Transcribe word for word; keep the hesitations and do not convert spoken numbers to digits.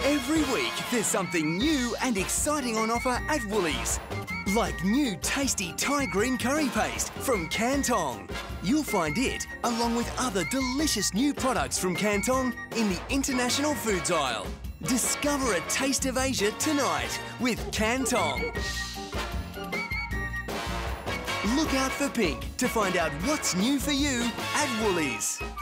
Every week, there's something new and exciting on offer at Woolies. Like new tasty Thai green curry paste from Kantong. You'll find it along with other delicious new products from Kantong in the international foods aisle. Discover a taste of Asia tonight with Kantong. Look out for pink to find out what's new for you at Woolies.